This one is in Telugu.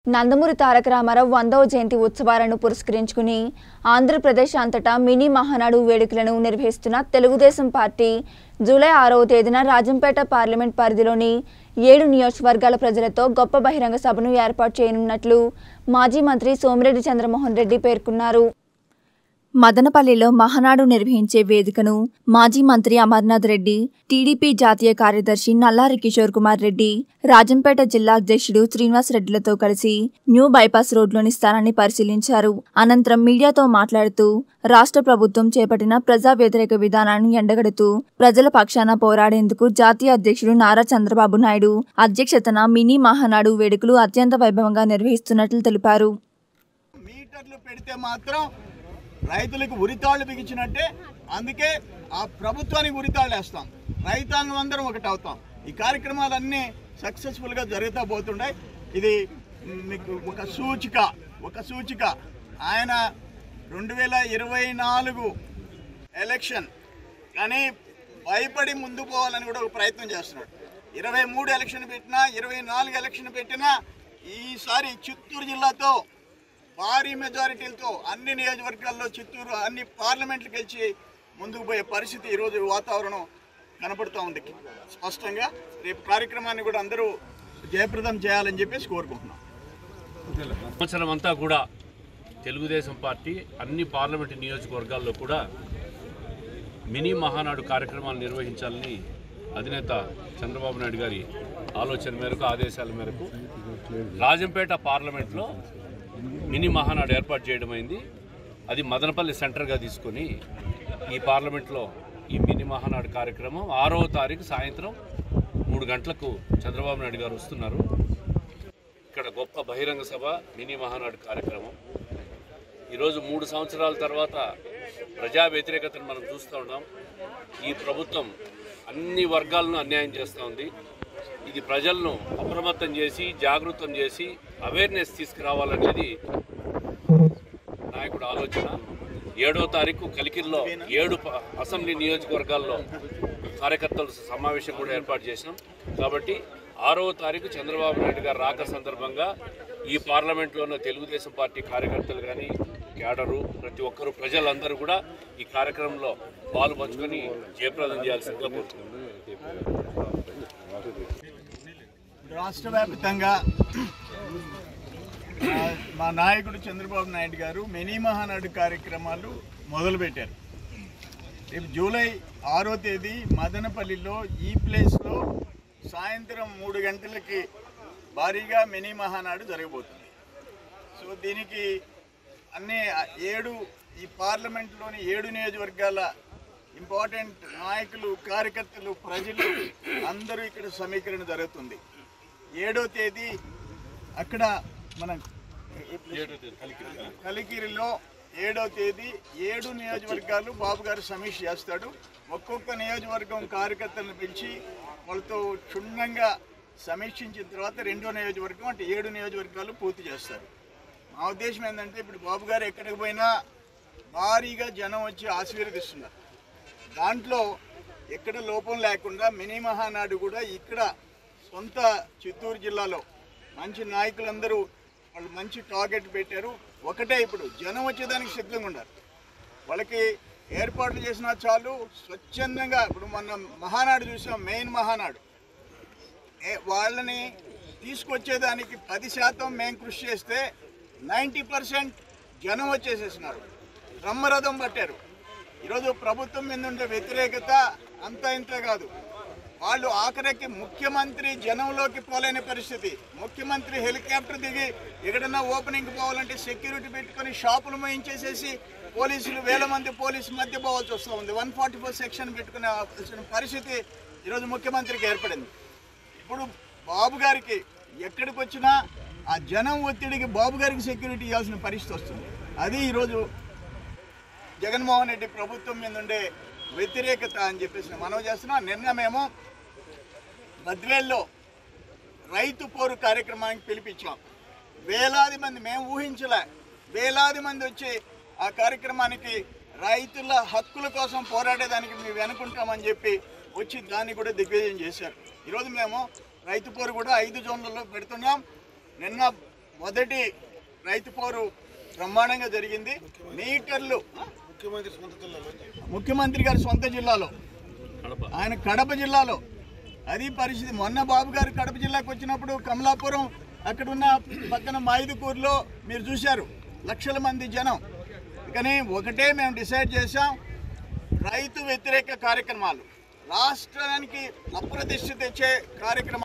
నందమూరి తారక రామారావు 100వ జయంతి ఉత్సవాలను పురస్కరించుకుని ఆంధ్రప్రదేశ్ అంతటా మినీ మహానాడు వేడుకలను నిర్వహిస్తున్న తెలుగుదేశం పార్టీ జూలై 6వ తేదీన రాజంపేట పార్లమెంట్ పరిధిలోని 7 నియోజకవర్గాల ప్రజలతో గొప్ప బహిరంగ సభను ఏర్పాటు చేయనున్నట్లు మాజీ మంత్రి సోమిరెడ్డి చంద్రమోహన్ రెడ్డి పేర్కొన్నారు. మదనపల్లిలో మహానాడు నిర్వహించే వేదికను మాజీ మంత్రి అమర్నాథ్ రెడ్డి, టీడీపీ జాతీయ కార్యదర్శి నల్లారి కిషోర్ కుమార్ రెడ్డి, రాజంపేట జిల్లా అధ్యక్షుడు శ్రీనివాస్ రెడ్డిలతో కలిసి న్యూ బైపాస్ రోడ్లోని స్థానాన్ని పరిశీలించారు. అనంతరం మీడియాతో మాట్లాడుతూ రాష్ట్ర ప్రభుత్వం చేపట్టిన ప్రజా వ్యతిరేక విధానాన్ని ఎండగడుతూ ప్రజల పక్షాన పోరాడేందుకు జాతీయ అధ్యక్షుడు నారా చంద్రబాబు నాయుడు అధ్యక్షతన మినీ మహానాడు వేడుకలు అత్యంత వైభవంగా నిర్వహిస్తున్నట్లు తెలిపారు. రైతులకు ఉరితాళ్లు బిగించినట్టే, అందుకే ఆ ప్రభుత్వానికి ఉరితాళ్లు వేస్తాం, రైతాంగం అందరం ఒకటి అవుతాం. ఈ కార్యక్రమాలన్నీ సక్సెస్ఫుల్గా జరుగుతూ పోతుంటాయి. ఇది మీకు ఒక సూచిక ఆయన 2024 ఎలక్షన్ కానీ భయపడి ముందు పోవాలని కూడా ఒక ప్రయత్నం చేస్తున్నాడు. 23 ఎలక్షన్ పెట్టినా, 24 ఎలక్షన్ పెట్టినా ఈసారి చిత్తూరు జిల్లాతో భారీ మెజారిటీలతో అన్ని నియోజకవర్గాల్లో చిత్తూరు అన్ని పార్లమెంట్లు గెలిచి ముందుకు పోయే పరిస్థితి ఈరోజు వాతావరణం కనపడుతూ ఉంది స్పష్టంగా. రేపు కార్యక్రమాన్ని కూడా అందరూ జయప్రదం చేయాలని చెప్పేసి కోరుకుంటున్నాం. సంవత్సరం అంతా కూడా తెలుగుదేశం పార్టీ అన్ని పార్లమెంటు నియోజకవర్గాల్లో కూడా మినీ మహానాడు కార్యక్రమాలు నిర్వహించాలని అధినేత చంద్రబాబు నాయుడు గారి ఆలోచన మేరకు, ఆదేశాల మేరకు రాజంపేట పార్లమెంట్లో మినీ మహానాడు ఏర్పాటు చేయడం అయింది. అది మదనపల్లి సెంటర్గా తీసుకొని ఈ పార్లమెంట్లో ఈ మినీ మహానాడు కార్యక్రమం 6వ తారీఖు సాయంత్రం 3 గంటలకు చంద్రబాబు నాయుడు గారు వస్తున్నారు. ఇక్కడ గొప్ప బహిరంగ సభ మినీ మహానాడు కార్యక్రమం. ఈరోజు 3 సంవత్సరాల తర్వాత ప్రజా వ్యతిరేకతను మనం చూస్తూ ఉన్నాం. ఈ ప్రభుత్వం అన్ని వర్గాలను అన్యాయం చేస్తూ ఉంది. ఇది ప్రజలను అప్రమత్తం చేసి, జాగృతం చేసి, అవేర్నెస్ తీసుకురావాలనేది నాయకుడు ఆలోచన. 7వ తారీఖు కలికిరిలో 7 అసెంబ్లీ నియోజకవర్గాల్లో కార్యకర్తల సమావేశం కూడా ఏర్పాటు చేసినాం. కాబట్టి 6వ తారీఖు చంద్రబాబు నాయుడు గారు రాక సందర్భంగా ఈ పార్లమెంట్లో ఉన్న తెలుగుదేశం పార్టీ కార్యకర్తలు కానీ, క్యాడరు, ప్రతి ఒక్కరూ, ప్రజలందరూ కూడా ఈ కార్యక్రమంలో పాలు పంచుకొని జయప్రదం చేయాల్సిందిగా కోరుతున్నాం. రాష్ట్ర వ్యాప్తంగా మా నాయకుడు చంద్రబాబు నాయుడు గారు మినీ మహానాడు కార్యక్రమాలు మొదలుపెట్టారు. రేపు జూలై 6వ తేదీ మదనపల్లిలో ఈ ప్లేస్లో సాయంత్రం 3 గంటలకి భారీగా మినీ మహానాడు జరగబోతుంది. సో దీనికి అన్ని 7 ఈ పార్లమెంట్లోని 7 నియోజకవర్గాల ఇంపార్టెంట్ నాయకులు, కార్యకర్తలు, ప్రజలు అందరూ ఇక్కడ సమీకరణ జరుగుతుంది. 7వ తేదీ అక్కడ మన కలికిరిలో 7వ తేదీ 7 నియోజకవర్గాలు బాబు గారు సమీక్ష చేస్తాడు. ఒక్కొక్క నియోజకవర్గం కార్యకర్తలను పిలిచి వాళ్ళతో క్షుణ్ణంగా సమీక్షించిన తర్వాత 2వ నియోజకవర్గం అంటే 7 నియోజకవర్గాలు పూర్తి చేస్తారు. మా ఉద్దేశం ఏంటంటే ఇప్పుడు బాబు గారు ఎక్కడికి పోయినా భారీగా జనం వచ్చి ఆశీర్వదిస్తున్నారు. దాంట్లో ఎక్కడ లోపం లేకుండా మినీ మహానాడు కూడా ఇక్కడ సొంత చిత్తూరు జిల్లాలో మంచి నాయకులందరూ వాళ్ళు మంచి టార్గెట్ పెట్టారు. ఒకటే ఇప్పుడు జనం వచ్చేదానికి సిద్ధంగా ఉన్నారు. వాళ్ళకి ఏర్పాట్లు చేసినా చాలు స్వచ్ఛందంగా. ఇప్పుడు మొన్న మహానాడు చూసాం, మెయిన్ మహానాడు, వాళ్ళని తీసుకొచ్చేదానికి 10% మేము కృషి చేస్తే 90% జనం వచ్చేసేసినారు, బ్రహ్మరథం పట్టారు. ఈరోజు ప్రభుత్వం మీద ఉండే వ్యతిరేకత అంతా ఇంత కాదు. వాళ్ళు ఆఖరికి ముఖ్యమంత్రి జనంలోకి పోలేని పరిస్థితి. ముఖ్యమంత్రి హెలికాప్టర్ దిగి ఎక్కడన్నా ఓపెనింగ్కి పోవాలంటే సెక్యూరిటీ పెట్టుకొని షాపులు మోయించేసేసి పోలీసులు 1000 మంది పోలీసు మధ్య పోవాల్సి వస్తూ ఉంది. 144 సెక్షన్ పెట్టుకునే పరిస్థితి ఈరోజు ముఖ్యమంత్రికి ఏర్పడింది. ఇప్పుడు బాబు గారికి ఎక్కడికి వచ్చినా ఆ జనం ఒత్తిడికి బాబు గారికి సెక్యూరిటీ ఇవ్వాల్సిన పరిస్థితి వస్తుంది. అది ఈరోజు జగన్మోహన్ రెడ్డి ప్రభుత్వం మీద ఉండే వ్యతిరేకత అని చెప్పేసి మనం చేస్తున్నాం. నిన్న మేము బద్వేల్లో రైతు పోరు కార్యక్రమానికి పిలిపించాం. వేలాది మంది, మేము ఊహించలే, వేలాది మంది వచ్చి ఆ కార్యక్రమానికి రైతుల హక్కుల కోసం పోరాడేదానికి మేము వెనుకుంటామని చెప్పి వచ్చి దాన్ని కూడా దిగ్విజయం చేశారు. ఈరోజు మేము రైతు పోరు కూడా 5 జోన్లలో పెడుతున్నాం. నిన్న మొదటి రైతు పౌరు బ్రహ్మాండంగా జరిగింది. మీటర్లు ముఖ్యమంత్రి గారి సొంత జిల్లాలో, ఆయన కడప జిల్లాలో అది పరిస్థితి. మొన్న బాబు గారు కడప జిల్లాకు వచ్చినప్పుడు కమలాపురం అక్కడ ఉన్న పక్కన మైదుకూరులో మీరు చూశారు లక్షల మంది జనం. కానీ ఒకటే మేము డిసైడ్ చేశాం, రైతు వ్యతిరేక కార్యక్రమాలు రాష్ట్రానికి అప్రతిష్ట తెచ్చే కార్యక్రమాలు